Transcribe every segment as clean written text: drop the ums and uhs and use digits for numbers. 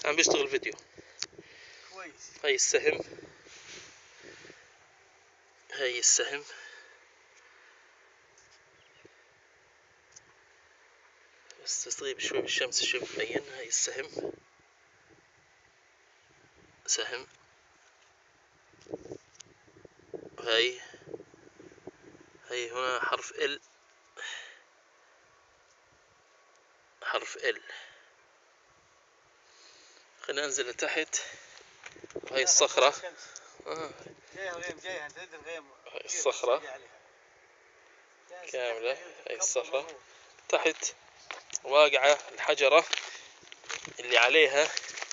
عم بيشتغل فيديو كويس. هاي السهم، هاي السهم بس تستغيب شوي بالشمس شوي مبين. هاي السهم، سهم. هاي هنا حرف ال، حرف ال. خلينا ننزل لتحت. هاي الصخرة. جاية الغيم، جاية انت تدري الغيم. هاي الصخرة كاملة. هاي الصخرة تحت واقعة الحجرة اللي عليها.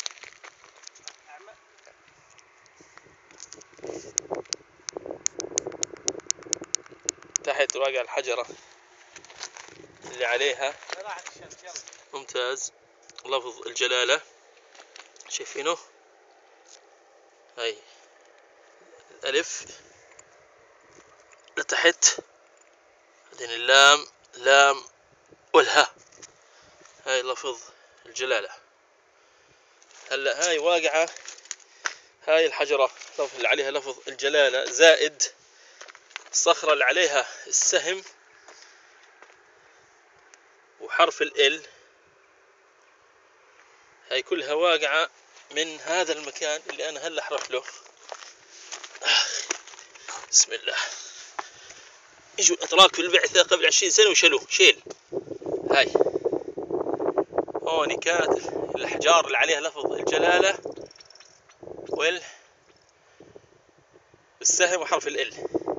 تحت واقع الحجرة اللي عليها. ممتاز. لفظ الجلالة شايفينه؟ هاي الألف لتحت، بعدين اللام، لام، والها. هاي لفظ الجلالة. هلا هاي واقعة، هاي الحجرة اللي عليها لفظ الجلالة زائد الصخرة اللي عليها السهم وحرف ال. هاي كلها واقعة من هذا المكان اللي أنا هلا حرف له. بسم الله. يجوا الأتراك في البعثة قبل 20 سنة وشلوه شيل. هاي هون كانت الأحجار اللي عليها لفظ الجلالة والسهم وحرف ال.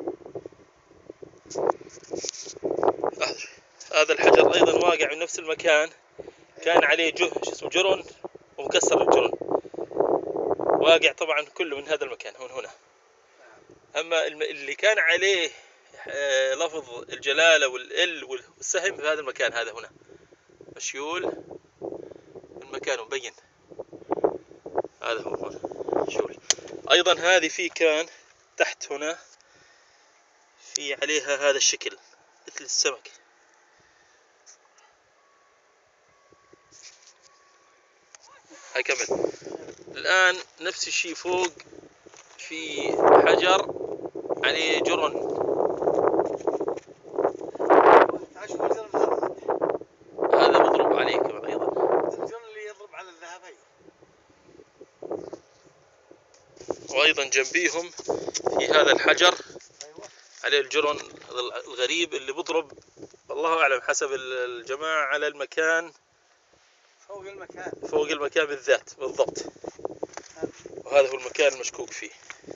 هذا الحجر أيضا واقع من نفس المكان، كان عليه شو اسمه جرن ومكسر الجرن، واقع طبعا كله من هذا المكان هنا. أما اللي كان عليه لفظ الجلالة والال والسهم في هذا المكان، هذا هنا مشيول من مكانه مبين. هذا هو هنا مشيول. أيضا هذه في كان تحت هنا في عليها هذا الشكل مثل السمك. هاي كمل. الآن نفس الشيء فوق في حجر عليه جرن. هذا بضرب عليه كمان أيضا. الجرن اللي يضرب على الذهب. وأيضا جنبيهم في هذا الحجر عليه الجرن الغريب اللي بضرب، الله أعلم حسب الجماعة على المكان، فوق المكان بالذات بالضبط. وهذا هو المكان المشكوك فيه.